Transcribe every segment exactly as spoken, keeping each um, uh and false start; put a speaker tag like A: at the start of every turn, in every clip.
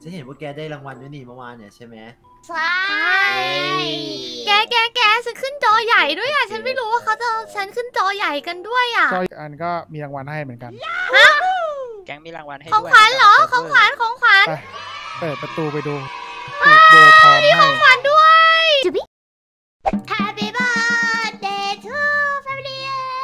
A: ฉันเห็นว่าแกได้รางวัลด้วยนี่เมื่อวานเนี่ยใช่ไหม
B: ใช่แกแกแกฉันขึ้นจอใหญ่ด้วยอ่ะฉันไม่รู้ว่าเขาจะฉันขึ้นจอใหญ่กันด้วยอ่ะ
C: จออันก็มีรางวัลให้เหมือนกัน
B: ฮะ
D: แกงมีรางวัลให้
B: ของขวัญเหรอของขวัญของขวัญ
C: เปิดประตูไปดูถูกโบพร้อมให้
B: ของขวัญด้วยจุ๊บ Happy birthday to family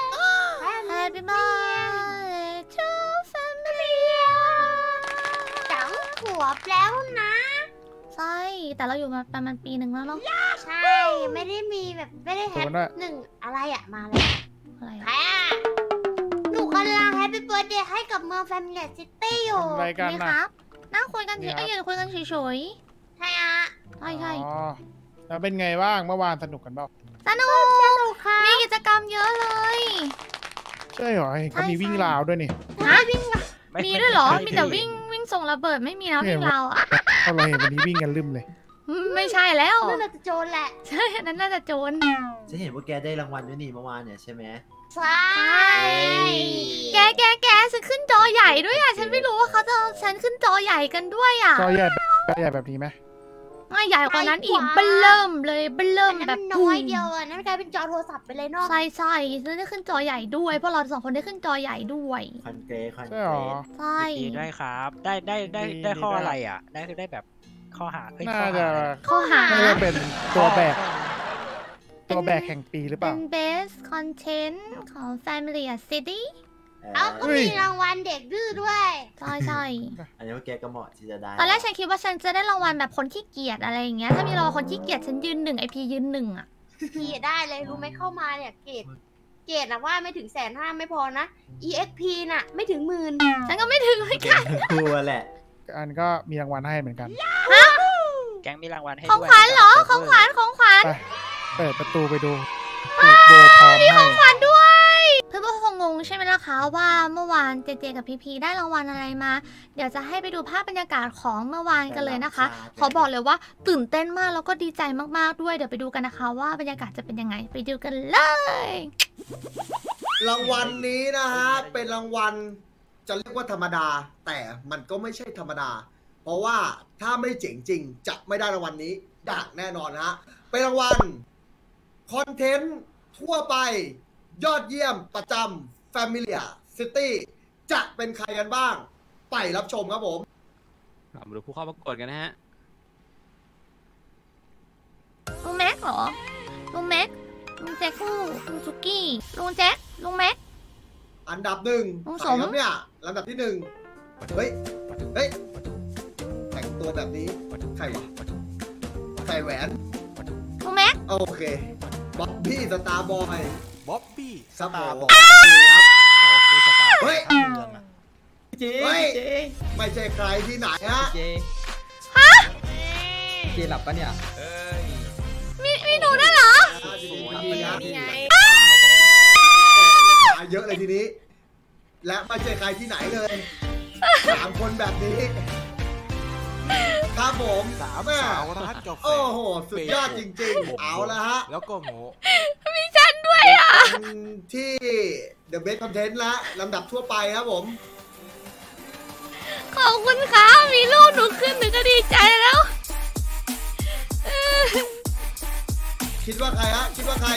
B: Happy birthday to family จังขวบแล้วนะใช่แต่เราอยู่มาประมาณปีหนึ่งแล้วเนาะใช่ไม่ได้มีแบบไม่ได้แฮปหนึ่งอะไรอะมาเลยอะไรอะหนูกำลังแฮปปี้เบิร์ดเดย์ให้กับเมืองแฟมิลี่ซิตี้อยู่
C: อะไรกัน
B: นะครับนั่งคุยกันเฉยๆคุยกันเฉยๆใช่อะใช่ใช่
C: แล้วเป็นไงบ้างเมื่อวานสนุกกันบ้าง
B: สนุกสนุกค่ะมีกิจกรรมเยอะเลย
C: ใช่เหรอเขามีวิ่งราวด้วยนี่
B: ฮะวิ่งมีด้วยเหรอมีแต่วิ่งวิ่งส่งระเบิดไม่มีแล้ววิ่งราวอะ
C: เราเห็นวันนี้วิ่งกันลืมเลย
B: ไม่ใช่แล้วนั่นน่าจะโจรแหละใช่นั่นน่าจะโจร
A: ฉันเห็นว่าแกได้รางวัลด้วยนี่เมื่อวานเนี่ยใช่ไหม
B: ใช่แกแกแกฉันขึ้นจอใหญ่ด้วยอ่ะฉันไม่รู้ว่าเขาจะฉันขึ้นจอใหญ่กันด้วยอ่ะ
C: จอใหญ่จอใหญ่แบบนี้ไหม
B: ไม่ใหญ่กว่านั้นอีกเบิ่มเลยเบิ่มแบบน้อยเดียวอ่ะนั่นกลายเป็นจอโทรศัพท์ไปเลยเนาะใช่ใช่ฉันได้ขึ้นจอใหญ่ด้วยเพราะเราสองคนได้ขึ้นจอใหญ่ด้วย
A: คอนเกรคอนเกร
B: ใช่
D: ได้ครับได้ได้ได้ได้ข้ออะไรอ่ะได้คือได้แบบข้อหา
C: น่าจะ
B: ข้อหา
C: น่าจะเป็นตัวแบกตัวแบกแห่งปีหรือเปล่า
B: เป็น best content ของ Family City เอาก็มีรางวัลเด็กดื้อด้วยใช่ใช่
A: อันนี้ว่าแกก็เหมาะที่จะได้
B: ตอนแรกฉันคิดว่าฉันจะได้รางวัลแบบคนขี้เกียจอะไรอย่างเงี้ยถ้ามีรางวัลคนขี้เกียจฉันยืนหนึ่งไอพียืนหนึ่งอ่ะพีได้เลยรู้ไหมเข้ามาเนี่ยเกรดเกรดนะว่าไม่ถึงแสนห้าไม่พอนะ อี เอ็กซ์ พี น่ะไม่ถึงหมื่นฉันก็ไม่ถึงเหมือนกัน
A: กลัวแหละ
C: อันก็มีรางวัลให้เหมือนกัน
D: ฮะแกงมีรางวัลให้
B: ของขวัญเหรอของขวัญของขวัญ
C: เปิดประตูไปดูถูกโบพร้อมให้
B: มีของขวัญด้วยเพื่อนๆคงงงใช่ไหมล่ะคะว่าเมื่อวานเจเจกับพีพีได้รางวัลอะไรมาเดี๋ยวจะให้ไปดูภาพบรรยากาศของเมื่อวานกันเลยนะคะขอบอกเลยว่าตื่นเต้นมากแล้วก็ดีใจมากๆด้วยเดี๋ยวไปดูกันนะคะว่าบรรยากาศจะเป็นยังไงไปดูกันเลย
E: รางวัลนี้นะฮะเป็นรางวัลจะเรียกว่าธรรมดาแต่มันก็ไม่ใช่ธรรมดาเพราะว่าถ้าไม่เจ๋งจริงจะไม่ได้รางวัลนี้ดักแน่นอนฮะเป็นรางวัลคอนเทนต์ทั่วไปยอดเยี่ยมประจำ Family City จะเป็นใครกันบ้างไปรับชมครับผม
F: มาดูผู้เข้าประกวดกันนะฮะ
B: ลุงแม็กเหรอลุงแม็กลุงแจ็คลุงซุกี้ลุงแจ็คลุงแม็ก
E: อันดับหนึ่งใส่ครับเนี่ยลำดับที่หนึ่งเฮ้ยเฮ้ยแต่งตัวแบบนี้ใครวะใส่แหวน
B: ลุงแม็ก
E: โอเคบ๊อบบี้สตาร์บอย
F: บ๊อบบี้
E: สตาร์บอยครับเฮ้ย
F: เจ๊
E: ไม่ใช่ใครที่ไหนฮะ
F: เจ๊
B: ฮะ
F: เจ๊หลับปะเนี่ย
B: มีมีหนูด้วยเหรอ
E: นี่ไงเยอะเลยทีนี้และไม่ใช่ใครที่ไหนเลยสามคนแบบนี้ครับผม
F: สามสาวรัดกาแฟ
E: โอ้โหสุดยอดจริงๆเอาละฮะ
F: แล้วก็โง่
B: มีฉันด้วยอ่ะ
E: ที่ The Best Content ละลำดับทั่วไปครับผม
B: ขอบคุณค่ะมีลูกหนูขึ้นหนูก็ดีใจแล้ว
E: คิดว่าใครฮะคิดว่าใคร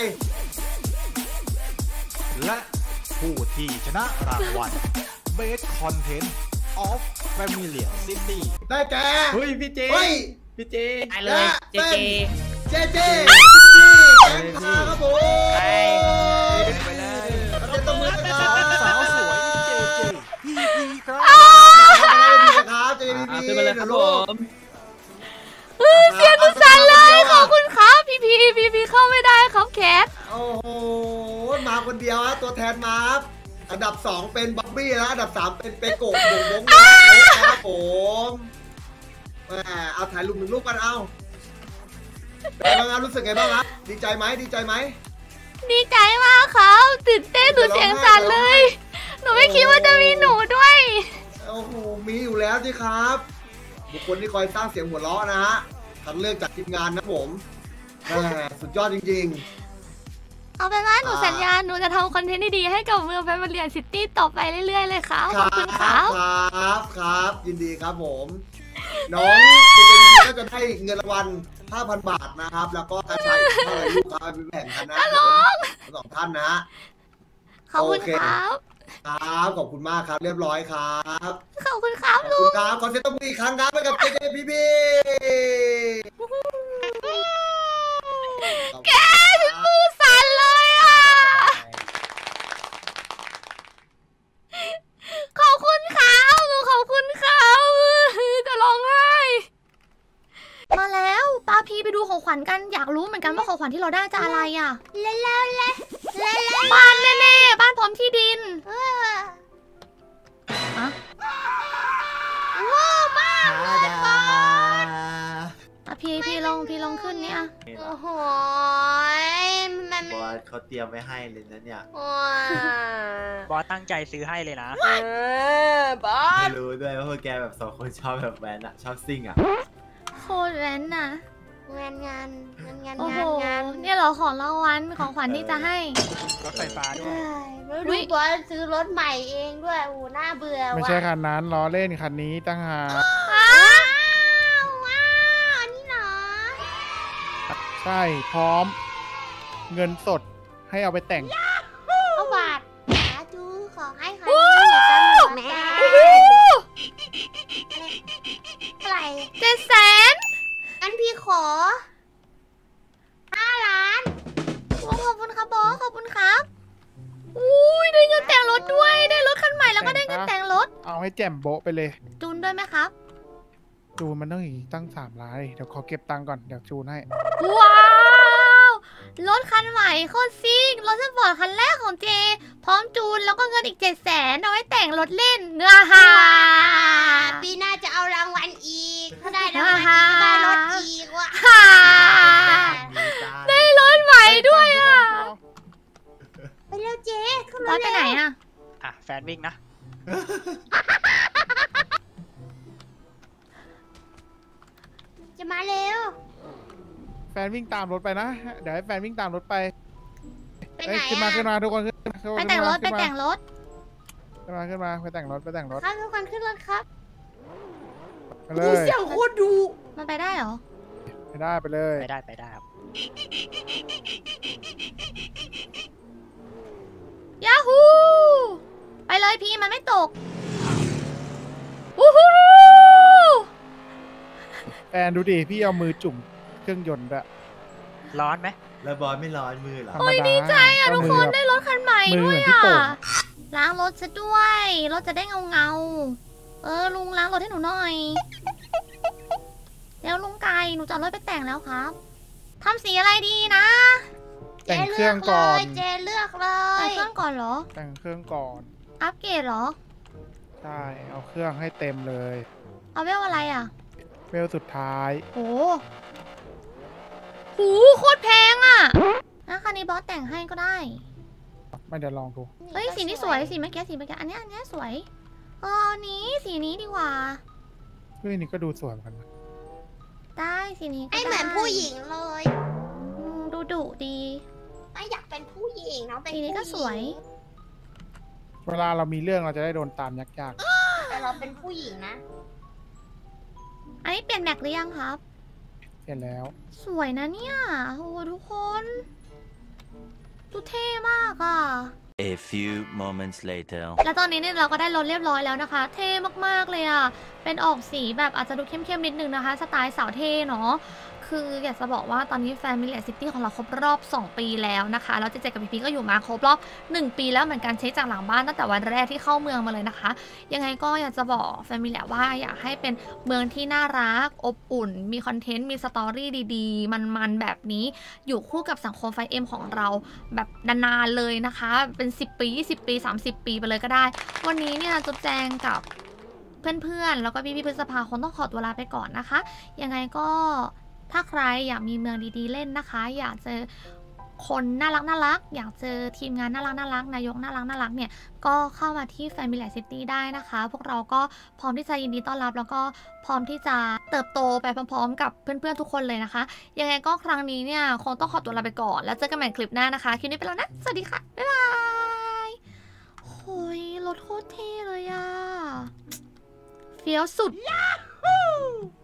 F: และผู้ที่ชนะรางวัล Best Content of Family City
E: ได้แก่
F: เฮ้ยพี่เจพี่เจ
D: ได้เลยเจ
E: เจเจครับผม
F: ไปเลย
E: ตบมือนะครับ
F: สาวสวยเจเจพี่พีครับ
E: ครับเจพี
F: ขึ้นมาเลยครับผม
B: เสียงกุศลเลยขอบคุณครับพี่พีพี่พีเข้าไม่ได้ครับแคท
E: โอ้โหมาคนเดียวฮะตัวแทนมาครับอันดับสองเป็นบ๊อบบี้นะอันดับสามเป็นเปโกะวงวงนะครับผมแหมเอาถ่ายรูปหนึ่งรูปกันเอาเป็นไงรู้สึกไงบ้างครับดีใจไหมดีใจไหม
B: ดีใจมากครับตื่นเต้นหนูเสียงสั่นเลยหนูไม่คิดว่าจะมีหนูด้วย
E: โอ้โหมีอยู่แล้วสิครับบุคคลที่คอยสร้างเสียงหัวเราะนะฮะคัดเลือกจากทีมงานนะผมสุดยอดจริงๆ
B: เอาเป็นว่าหนูสัญญาหนูจะทำคอนเทนต์ดีๆให้กับเมืองแฟมิลี่ซิตี้ต่อไปเรื่อยๆเลยครับขอบคุณครับ
E: ครับครับยินดีครับผมน้องเจเจพีก็จะได้เงินรางวัล ห้าพัน บาทนะครับ แล้วก็กระชายเท่าไหร่ลูกค้าไปแบ่งกันนะสองท่านนะ
B: ขอบคุณครับ
E: ครับขอบคุณมากครับเรียบร้อยครับ
B: ขอบคุณครับ
E: ขอบ
B: ลุ
E: คุ
B: ง
E: ณครับขอเสียงตบมืออีกครั้งครับให้กับเจเจพีพี
B: แกมือสั่นเลยอ่ะขอบคุณครับลุงขอบคุณครับจะร้องไห้มาแล้วปาพีไปดูของขวัญกันอยากรู้เหมือนกันว่าของขวัญที่เราได้จะอะไรอ่ะเล่นเล่นเล่นเล่นบ้านแน่ๆบ้านพร้อมที่ดินอะว้าวมาก
A: ธาดา
B: อะพี่พี่ลองพี่ลองขึ้นเนี่ย
A: โอ้
B: โอ้โหมัน
A: บอสเขาเตรียมไว้ให้เลยนะเนี่ย
D: บอสตั้งใจซื้อให้เลยนะ
B: บอ
A: ไม่
B: ส
A: รู้ด้วยว่าพวกแกแบบสองคนชอบแบบแวนอะชอบซิ่งอะ
B: โคตรแว้นน่ะ
G: งานงานงานงาน
B: โอ้โห
G: งานงาน
B: เนี่ยเหรอของรางวัลของขวัญที่จะให้
D: รถไฟฟ้าด้ว
G: เอ้
D: ย
G: ยแล้ว
B: อุ๊
G: ดู
B: ย
G: บอสซื้อรถใหม่เองด้วยโอ้โหน่าเบื่อว่ะ
C: ไม่ใช่คันนั้นล้อเล่นคันนี้ตั้งหาก
B: อ้า
G: ว้าวว้าวอันนี้เหรอ
C: ใช่พร้อม เงินสดให้เอาไปแต่ง
G: เอาบาทสาธุขอให้คันนี้อยู่ตลอดไปเท่าไหร่
B: เจ็ดแสน
G: งั้นพี่ขอห้าล้าน
B: โอ้ขอบคุณครับบอสขอบคุณครับอุ้ยได้เงินแต่งรถด้วยได้รถคันใหม่แล้วก็ได้เงินแต่งรถ
C: เอาให้แจ่มโบ๊ะไปเลย
B: จูนด้วยไหมครับ
C: จูนมันต้องอีกตั้งสามล้านเดี๋ยวขอเก็บตังค์ก่อนเดี๋ยวจูนให้
B: ว้าวรถคันใหม่โคตรซิ่งรถสปอร์ตคันแรกของเจพร้อมจูนแล้วก็เงินอีกเจ็ดแสนเอาไว้แต่งรถเล่นเนื้อหา
G: ปีหน้าจะเอารางวัลอีกถ้าได้รางวัลอีกก็ได้รถอีกว่ะ
B: ฮ่า
A: มีจ้า
B: ได้รถใหม่ด้วยอ่ะ
G: ไปเร็วเจ๊ขึ้น
B: บ
G: มา
B: อสไป
G: เร็ว
B: ไหนอ่ะ
D: อ่ะแฟนวิ่งนะ
G: จะมาเร็ว
C: แฟนวิ่งตามรถไปนะ เดี๋ยวให้แฟนวิ่งตามรถไป
G: ไป
C: เอ้
G: ไหน
C: ยขึ้นมา
G: อะ
C: ขึ้นมาทุกคนขึ้นมาขึ้น
B: ไป
C: มา
B: แต่งรถไป
C: ขึ้นมา
B: แต่งรถ
C: ขึ้นมาขึ้นมาไปแต่งรถไปแต่งรถ
G: ครับทุกคนขึ้นรถครับ
C: ไปเล
G: ดู
C: ย
G: เสียงโคตรดู
B: มันไปได้เหรอ
C: ไปได้ไปเลย
D: ไปได้ไปได้ครับ
B: ยาฮูไปเลยพี่มันไม่ตกวู้ฮู้
C: แฟนดูดิพี่เอามือจุ่มเครื่องยนต์ด้วย
D: ร้อนไหม
A: แล้วบอสไม่ร้อนมือเหรอ
C: ธรรมดาดีใจ
B: อ่ะทุกคนได้รถคันใหม่
C: มือ
B: ด้
C: เห
B: ว
C: มื
B: ย
C: อนพี่
B: อ่ะ
C: โป่ง
B: ล้างรถซะด้วยรถจะได้เงาเงาๆเออลุงล้างรถให้หนูหน่อยแล้วลุงไก่หนูจะเอารถไปแต่งแล้วครับทำสีอะไรดีนะ
C: แต่งเครื่องก่อน
G: เจเลือกเล
B: แต่ง
G: ย
B: เครื่องก่อนเหรอ
C: แต่งเครื่องก่อน
B: อัปเกรดเหรอ
C: ใช่เอาเครื่องให้เต็มเลย
B: เอาเวลอะไรอ่ะ
C: เวลสุดท้าย
B: โหหูโคตรแพงอ่ะนะคันนี้บอสแต่งให้ก็ได้
C: ไม่เดี๋ยวลองดู
B: เฮ้ยสีนี้สวยสีเมื่อกี้สีเมื่อกี้อันเนี้ยอันเนี้ยสวยเออเอานี้สีนี้ดีกว่า
C: เฮ้ยนี่ก็ดูสวยเหมือนกันนะ
B: ได้สีนี้ก็
G: ไอ
B: ได้
G: เหมือนผู้หญิงเลย
B: อืมดูดุดี
G: ไม่อยากเป็นผู้หญิงน้องเป็น
B: สี
G: ผู้หญิ
B: นี้
G: ง
B: ก็สวย
C: เวลาเรามีเรื่องเราจะได้โดนตามยาก
G: แต่เราเป็นผู้หญิงนะ
B: อันนี้เปลี่ยนแม็กหรือยังครับ
C: ๆเห็นแล้ว
B: สวยนะเนี่ยโอ้โหทุกคนดูเท่มากอ่ะ
H: A few moments later.
B: แล้วตอนนี้เนี่ยเราก็ได้รถเรียบร้อยแล้วนะคะ เท่มากๆเลยอ่ะเป็นออกสีแบบอาจจะดูเข้มๆนิดนึงนะคะสไตล์สาวเท่เนาะคืออยากจะบอกว่าตอนนี้ Family City ของเราครบรอบสองปีแล้วนะคะแล้วเจเจกับพี่พีก็อยู่มาครบรอบหนึ่งปีแล้วเหมือนกันเช็คจากหลังบ้านตั้งแต่วันแรกที่เข้าเมืองมาเลยนะคะยังไงก็อยากจะบอก Family ว่าอยากให้เป็นเมืองที่น่ารักอบอุ่นมีคอนเทนต์มีสตอรี่ดีๆมันๆแบบนี้อยู่คู่กับสังคมไฟเอ็มของเราแบบนานๆเลยนะคะเป็นสิบปียี่สิบปีสามสิบปีไปเลยก็ได้วันนี้เนี่ยจุ๊บแจงกับเพื่อนๆแล้วก็พี่ๆพฤษภาคงต้องขอตัวลาไปก่อนนะคะยังไงก็ถ้าใครอยากมีเมืองดีๆเล่นนะคะ อยากเจอคนน่ารักน่ารักอยากเจอทีมงานน่ารักน่ารักนายกน่ารักน่ารักเนี่ยก็เข้ามาที่ Family City ได้นะคะพวกเราก็พร้อมที่จะยินดีต้อนรับแล้วก็พร้อมที่จะเติบโตไปพร้อมๆกับเพื่อนๆทุกคนเลยนะคะยังไงก็ครั้งนี้เนี่ยคงต้องขอตัวลาไปก่อนแล้วเจอกันใหม่คลิปหน้านะคะคลิปนี้ไปแล้วนะสวัสดีค่ะบ๊ายบายโอ้ยรถโคตรเท่เลยอะเฟี้ยวสุดฮู้